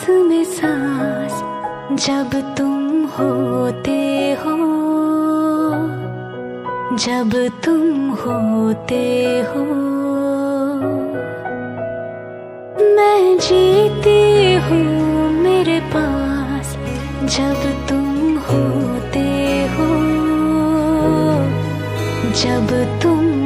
में सांस जब तुम होते हो, जब तुम होते हो। मैं जीती हूँ मेरे पास जब तुम होते हो, जब तुम